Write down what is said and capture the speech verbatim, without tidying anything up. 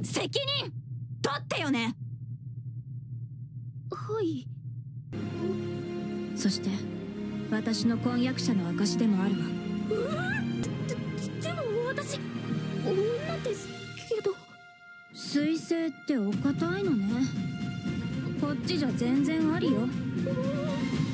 責任取ってよね。 はい。 そして私の婚約者の証でもあるわ。 うわで、でも私女ですけど。 水星ってお堅いのね。こっちじゃ全然ありよ。